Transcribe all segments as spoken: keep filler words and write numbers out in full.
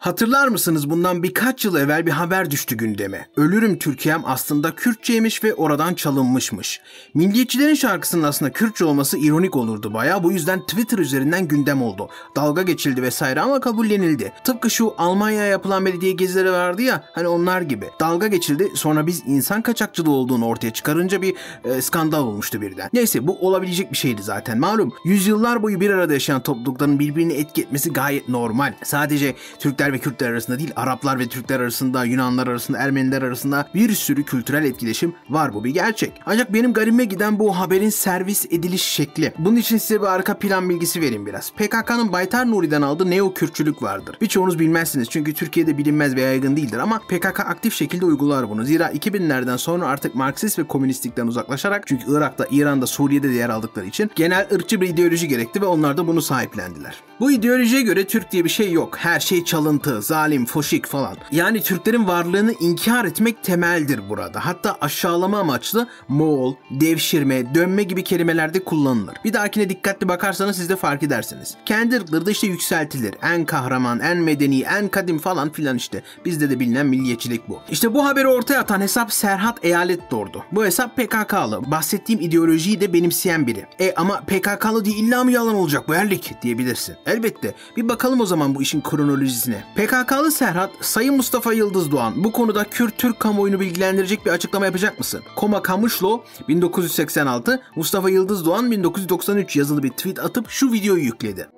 Hatırlar mısınız bundan birkaç yıl evvel bir haber düştü gündeme. Ölürüm Türkiye'm aslında Kürtçeymiş ve oradan çalınmışmış. Milliyetçilerin şarkısının aslında Kürtçe olması ironik olurdu bayağı. Bu yüzden Twitter üzerinden gündem oldu. Dalga geçildi vesaire ama kabullenildi. Tıpkı şu Almanya'ya yapılan belediye gezileri vardı ya, hani onlar gibi. Dalga geçildi, sonra biz insan kaçakçılığı olduğunu ortaya çıkarınca bir e, skandal olmuştu birden. Neyse, bu olabilecek bir şeydi zaten. Malum yüzyıllar boyu bir arada yaşayan toplulukların birbirini etki etmesi gayet normal. Sadece Türkler ve Kürtler arasında değil, Araplar ve Türkler arasında, Yunanlar arasında, Ermeniler arasında bir sürü kültürel etkileşim var, bu bir gerçek. Ancak benim garibime giden bu haberin servis ediliş şekli. Bunun için size bir arka plan bilgisi vereyim biraz. P K K'nın Baytar Nuri'den aldığı neo-Kürtçülük vardır. Birçoğunuz bilmezsiniz çünkü Türkiye'de bilinmez ve yaygın değildir ama P K K aktif şekilde uygular bunu. Zira iki binlerden sonra artık Marksist ve komünistlikten uzaklaşarak, çünkü Irak'ta, İran'da, Suriye'de de yer aldıkları için genel ırkçı bir ideoloji gerekti ve onlar da bunu sahiplendiler. Bu ideolojiye göre Türk diye bir şey yok. Her şey çalıntı, zalim, foşik falan. Yani Türklerin varlığını inkar etmek temeldir burada. Hatta aşağılama amaçlı Moğol, devşirme, dönme gibi kelimelerde kullanılır. Bir dahakine dikkatli bakarsanız siz de fark edersiniz. Kendi ırkları da işte yükseltilir. En kahraman, en medeni, en kadim falan filan işte. Bizde de bilinen milliyetçilik bu. İşte bu haberi ortaya atan hesap Serhat Eyalet Dordu. Bu hesap P K K'lı. Bahsettiğim ideolojiyi de benimseyen biri. E ama P K K'lı diye illa mı yalan olacak bu erlik diyebilirsin. Elbette. Bir bakalım o zaman bu işin kronolojisine. P K K'lı Serhat, Sayın Mustafa Yıldız Doğan, bu konuda Kürt-Türk kamuoyunu bilgilendirecek bir açıklama yapacak mısın? Koma Kamışlo bin dokuz yüz seksen altı, Mustafa Yıldız Doğan bin dokuz yüz doksan üç yazılı bir tweet atıp şu videoyu yükledi.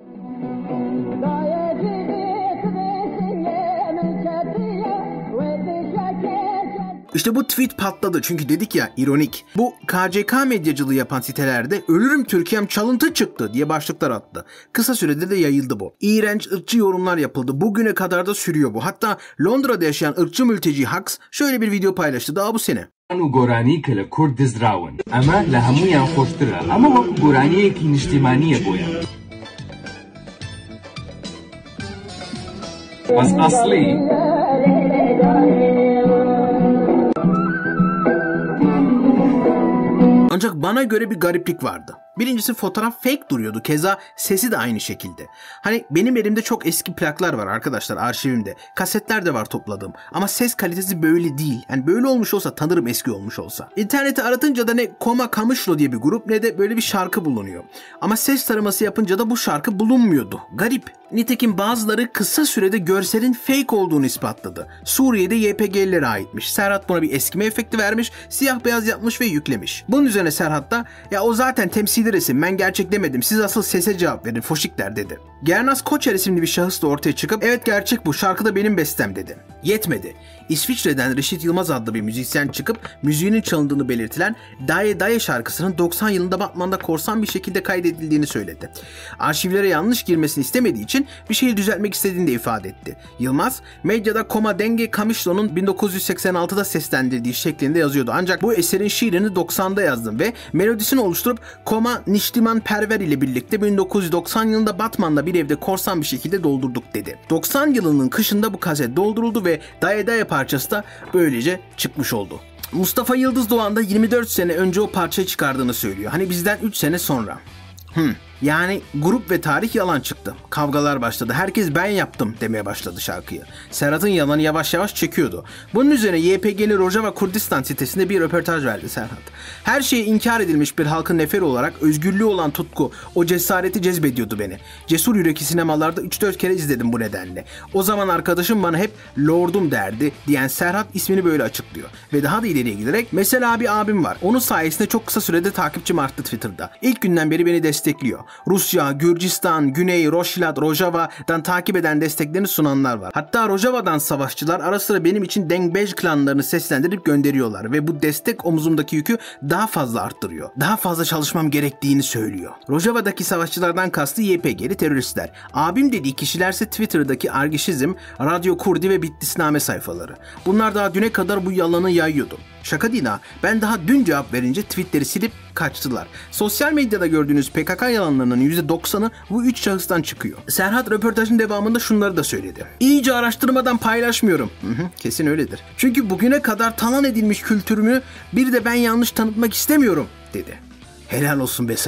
İşte bu tweet patladı çünkü dedik ya, ironik. Bu K C K medyacılığı yapan sitelerde "Ölürüm Türkiye'm çalıntı çıktı" diye başlıklar attı. Kısa sürede de yayıldı bu. İğrenç ırkçı yorumlar yapıldı. Bugüne kadar da sürüyor bu. Hatta Londra'da yaşayan ırkçı mülteci Haks şöyle bir video paylaştı daha bu sene. گۆرانی کە لە کورد دزراون ئەمە لە هەمویان خۆشترە ئەمە وەکو گۆرانیەکی نیشتیمانیە بۆیان بەس ئەسڵی Ancak bana göre bir gariplik vardı. Birincisi fotoğraf fake duruyordu. Keza sesi de aynı şekilde. Hani benim elimde çok eski plaklar var arkadaşlar, arşivimde. Kasetler de var topladığım. Ama ses kalitesi böyle değil. Yani böyle olmuş olsa tanırım, eski olmuş olsa. İnternette aratınca da ne Koma Kamışlo diye bir grup ne de böyle bir şarkı bulunuyor. Ama ses taraması yapınca da bu şarkı bulunmuyordu. Garip. Nitekim bazıları kısa sürede görselin fake olduğunu ispatladı. Suriye'de Y P G'lilere aitmiş. Serhat buna bir eskime efekti vermiş, siyah beyaz yapmış ve yüklemiş. Bunun üzerine Serhat da "Ya o zaten temsili resim, ben gerçek demedim, siz asıl sese cevap verin foşikler" dedi. Gernaz Koçer isimli bir şahıs da ortaya çıkıp "Evet gerçek bu, şarkı da benim bestem" dedi. Yetmedi. İsviçre'den Reşit Yılmaz adlı bir müzisyen çıkıp müziğinin çalındığını belirtilen Daye Daye şarkısının doksan yılında Batman'da korsan bir şekilde kaydedildiğini söyledi. Arşivlere yanlış girmesini istemediği için bir şeyi düzeltmek istediğini de ifade etti. Yılmaz, medyada Koma Denge Kamışlo'nun bin dokuz yüz seksen altıda seslendirdiği şeklinde yazıyordu. Ancak bu eserin şiirini doksanda yazdım ve melodisini oluşturup Koma Niştiman Perver ile birlikte bin dokuz yüz doksan yılında Batman'da bir evde korsan bir şekilde doldurduk dedi. doksan yılının kışında bu kaset dolduruldu ve Daye Daye parçası da böylece çıkmış oldu. Mustafa Yıldız Doğan da yirmi dört sene önce o parçayı çıkardığını söylüyor. Hani bizden üç sene sonra. Hmm. Yani grup ve tarih yalan çıktı. Kavgalar başladı. Herkes "ben yaptım" demeye başladı şarkıyı. Serhat'ın yalanı yavaş yavaş çekiyordu. Bunun üzerine Y P G'li Rojava Kurdistan sitesinde bir röportaj verdi Serhat. Her şeye inkar edilmiş bir halkın neferi olarak özgürlüğü olan tutku, o cesareti cezbediyordu beni. Cesur yürekli sinemalarda üç dört kere izledim bu nedenle. O zaman arkadaşım bana hep "lordum" derdi diyen Serhat ismini böyle açıklıyor. Ve daha da ileriye giderek "Mesela bir abim var. Onun sayesinde çok kısa sürede takipçim arttı Twitter'da. İlk günden beri beni destekliyor. Rusya, Gürcistan, Güney, Roşilat, Rojava'dan takip eden desteklerini sunanlar var. Hatta Rojava'dan savaşçılar ara sıra benim için Dengbej klanlarını seslendirip gönderiyorlar ve bu destek omzumdaki yükü daha fazla arttırıyor. Daha fazla çalışmam gerektiğini söylüyor." Rojava'daki savaşçılardan kastı Y P G'li teröristler. Abim dediği kişilerse Twitter'daki Argişizm, Radyo Kurdi ve Bitlisname sayfaları. Bunlar daha düne kadar bu yalanı yayıyordu. Şaka değil ha. Ben daha dün cevap verince tweetleri silip kaçtılar. Sosyal medyada gördüğünüz P K K yalanlarının yüzde doksanı bu üç şahıstan çıkıyor. Serhat röportajın devamında şunları da söyledi. "İyice araştırmadan paylaşmıyorum." Hı hı, kesin öyledir. "Çünkü bugüne kadar talan edilmiş kültürümü bir de ben yanlış tanıtmak istemiyorum" dedi. Helal olsun be Serhat.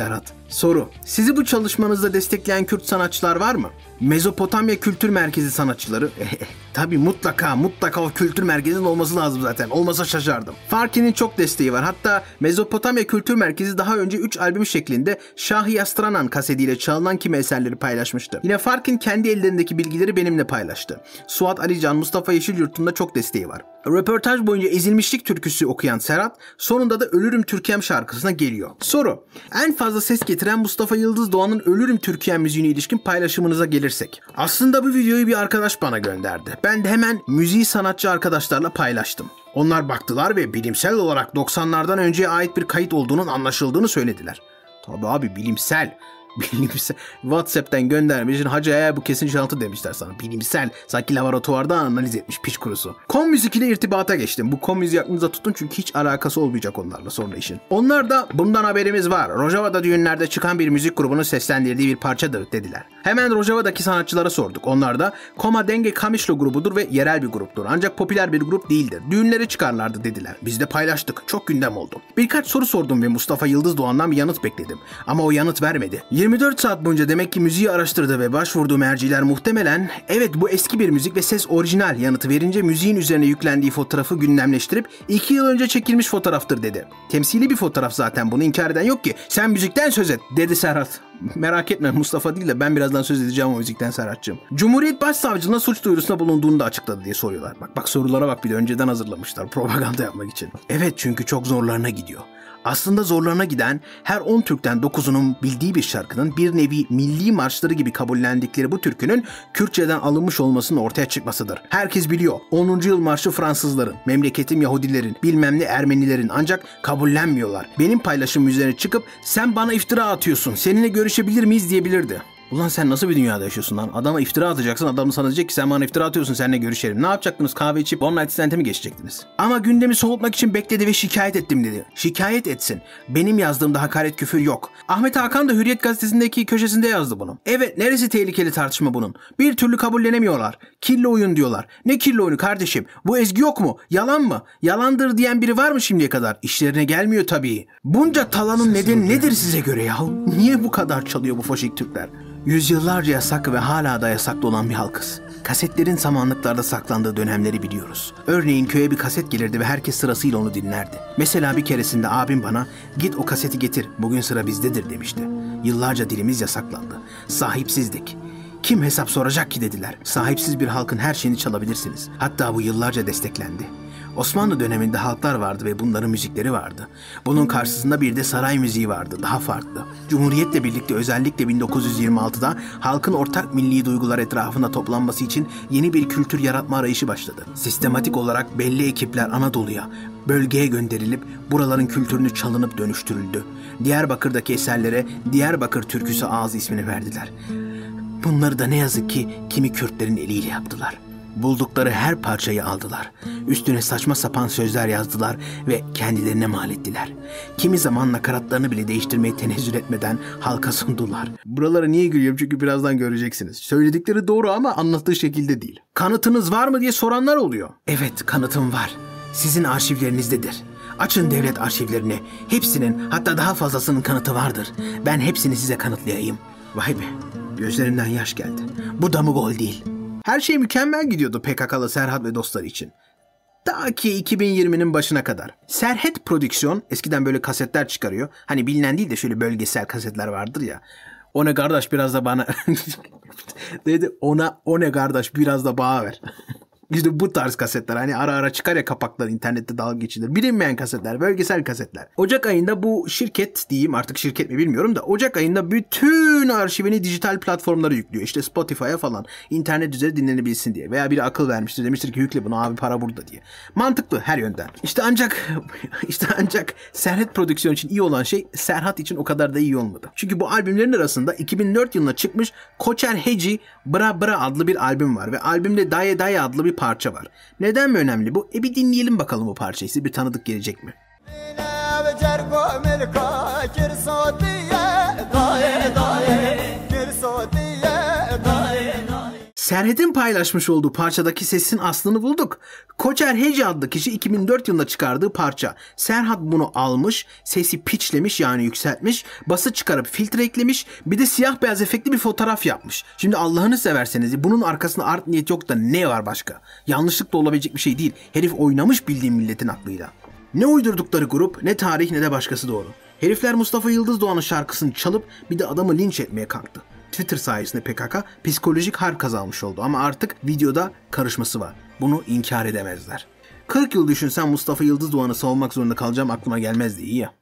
Soru: sizi bu çalışmanızda destekleyen Kürt sanatçılar var mı? Mezopotamya Kültür Merkezi sanatçıları. Tabii mutlaka mutlaka o kültür merkezinin olması lazım zaten. Olmasa şaşardım. Farki'nin çok desteği var. Hatta Mezopotamya Kültür Merkezi daha önce üç albüm şeklinde Şah-ı Yastranan kasetiyle çalınan kimi eserleri paylaşmıştı. Yine Farkin kendi ellerindeki bilgileri benimle paylaştı. Suat Alican, Mustafa Yeşilyurt'un da çok desteği var. Röportaj boyunca ezilmişlik türküsü okuyan Serhat sonunda da Ölürüm Türkiye'm şarkısına geliyor. Soru: en fazla ses getiren Mustafa Yıldız Doğan'ın Ölürüm Türkiye'm müziğine ilişkin paylaşımınıza gelirsek. Aslında bu videoyu bir arkadaş bana gönderdi. Ben de hemen müziği sanatçı arkadaşlarla paylaştım. Onlar baktılar ve bilimsel olarak doksanlardan önceye ait bir kayıt olduğunun anlaşıldığını söylediler. Tabii abi, bilimsel. Bilimsel. WhatsApp'tan göndermişsin, hacı ya bu kesin şaltı demişler sana. Bilimsel. Sanki laboratuvarda analiz etmiş piç kurusu. Kom müzik ile irtibata geçtim. Bu kom müziği aklınıza tutun çünkü hiç alakası olmayacak onlarla sonra işin. Onlar da bundan haberimiz var. Rojava'da düğünlerde çıkan bir müzik grubunun seslendirdiği bir parçadır dediler. Hemen Rojava'daki sanatçılara sorduk. Onlar da Koma Denge Kamışlı grubudur ve yerel bir gruptur. Ancak popüler bir grup değildir. Düğünlere çıkarlardı dediler. Biz de paylaştık. Çok gündem oldu. Birkaç soru sordum ve Mustafa Yıldız Doğan'dan bir yanıt bekledim. Ama o yanıt vermedi. yirmi dört saat boyunca demek ki müziği araştırdı ve başvurduğu merciler muhtemelen evet bu eski bir müzik ve ses orijinal yanıtı verince müziğin üzerine yüklendiği fotoğrafı gündemleştirip iki yıl önce çekilmiş fotoğraftır dedi. Temsili bir fotoğraf zaten, bunu inkar eden yok ki. Sen müzikten söz et dedi Serhat. Merak etme, Mustafa değil de ben birazdan söz edeceğim o müzikten Serhat'cığım. Cumhuriyet Başsavcılığına suç duyurusunda bulunduğunu da açıkladı diye soruyorlar. Bak bak sorulara bak, bir de önceden hazırlamışlar propaganda yapmak için. Evet, çünkü çok zorlarına gidiyor. Aslında zorlarına giden her on Türk'ten dokuzunun bildiği bir şarkının bir nevi milli marşları gibi kabullendikleri bu türkünün Kürtçeden alınmış olmasının ortaya çıkmasıdır. Herkes biliyor. onuncu yıl marşı Fransızların, memleketim Yahudilerin, bilmem ne Ermenilerin, ancak kabullenmiyorlar. Benim paylaşım üzerine çıkıp sen bana iftira atıyorsun, seninle görüşebilir miyiz diyebilirdi. Ulan sen nasıl bir dünyada yaşıyorsun lan? Adama iftira atacaksın, adam sana diyecek ki sen bana iftira atıyorsun, seninle görüşelim. Ne yapacaktınız? Kahve içip One Night Stand'e mi geçecektiniz? Ama gündemi soğutmak için bekledi ve şikayet ettim dedi. Şikayet etsin. Benim yazdığımda hakaret küfür yok. Ahmet Hakan da Hürriyet gazetesindeki köşesinde yazdı bunu. Evet, neresi tehlikeli tartışma bunun? Bir türlü kabullenemiyorlar. Kirli oyun diyorlar. Ne kirli oyunu kardeşim? Bu ezgi yok mu? Yalan mı? Yalandır diyen biri var mı şimdiye kadar? İşlerine gelmiyor tabii. Bunca talanın nedeni nedir size göre ya? Niye bu kadar çalıyor bu faşik Türkler? Yüzyıllarca yasak ve hala da yasaklı olan bir halkız. Kasetlerin samanlıklarda saklandığı dönemleri biliyoruz. Örneğin köye bir kaset gelirdi ve herkes sırasıyla onu dinlerdi. Mesela bir keresinde abim bana "Git o kaseti getir, bugün sıra bizdedir" demişti. Yıllarca dilimiz yasaklandı. Sahipsizdik. Kim hesap soracak ki dediler. Sahipsiz bir halkın her şeyini çalabilirsiniz. Hatta bu yıllarca desteklendi. Osmanlı döneminde halklar vardı ve bunların müzikleri vardı. Bunun karşısında bir de saray müziği vardı, daha farklı. Cumhuriyetle birlikte özellikle bin dokuz yüz yirmi altıda halkın ortak milli duygular etrafında toplanması için yeni bir kültür yaratma arayışı başladı. Sistematik olarak belli ekipler Anadolu'ya, bölgeye gönderilip buraların kültürünü çalınıp dönüştürüldü. Diyarbakır'daki eserlere Diyarbakır türküsü ağzı ismini verdiler. Bunları da ne yazık ki kimi Kürtlerin eliyle yaptılar. Buldukları her parçayı aldılar. Üstüne saçma sapan sözler yazdılar ve kendilerine mal ettiler. Kimi zaman nakaratlarını bile değiştirmeye tenezzül etmeden halka sundular. Buralara niye gülüyorum? Çünkü birazdan göreceksiniz. Söyledikleri doğru ama anlattığı şekilde değil. Kanıtınız var mı diye soranlar oluyor. Evet, kanıtım var. Sizin arşivlerinizdedir. Açın devlet arşivlerini. Hepsinin, hatta daha fazlasının kanıtı vardır. Ben hepsini size kanıtlayayım. Vay be, gözlerimden yaş geldi. Bu da mı gol değil? Her şey mükemmel gidiyordu P K K'lı Serhat ve dostları için. Ta ki iki bin yirminin başına kadar. Serhat Prodüksiyon eskiden böyle kasetler çıkarıyor. Hani bilinen değil de şöyle bölgesel kasetler vardır ya. O ne kardeş biraz da bana... dedi ona o ne kardeş biraz da bana ver. İşte bu tarz kasetler hani ara ara çıkar ya kapaklar, internette dalga geçilir. Bilinmeyen kasetler, bölgesel kasetler. Ocak ayında bu şirket diyeyim, artık şirket mi bilmiyorum da Ocak ayında bütün arşivini dijital platformlara yüklüyor. İşte Spotify'a falan, internet üzeri dinlenebilsin diye. Veya biri akıl vermiştir, demiştir ki yükle bunu abi, para burada diye. Mantıklı her yönden. İşte ancak işte ancak Serhat Prodüksiyon için iyi olan şey Serhat için o kadar da iyi olmadı. Çünkü bu albümlerin arasında iki bin dört yılına çıkmış Koçer Heci Bra Bra adlı bir albüm var ve albümde Daye Daye adlı bir parça var. Neden mi önemli bu? E bir dinleyelim bakalım bu parçayı. Size bir tanıdık gelecek mi? Serhat'ın paylaşmış olduğu parçadaki sesin aslını bulduk. Koçer Hece adlı kişi iki bin dört yılında çıkardığı parça. Serhat bunu almış, sesi pitchlemiş yani yükseltmiş, bası çıkarıp filtre eklemiş, bir de siyah beyaz efektli bir fotoğraf yapmış. Şimdi Allah'ını severseniz bunun arkasında art niyet yok da ne var başka? Yanlışlıkla olabilecek bir şey değil. Herif oynamış bildiğin milletin aklıyla. Ne uydurdukları grup, ne tarih ne de başkası doğru. Herifler Mustafa Yıldız Doğan'ın şarkısını çalıp bir de adamı linç etmeye kalktı. Twitter sayesinde P K K psikolojik harp kazanmış oldu ama artık videoda karışması var. Bunu inkar edemezler. kırk yıl düşünsem Mustafa Yıldız Doğan'ı savunmak zorunda kalacağım aklıma gelmezdi, iyi ya.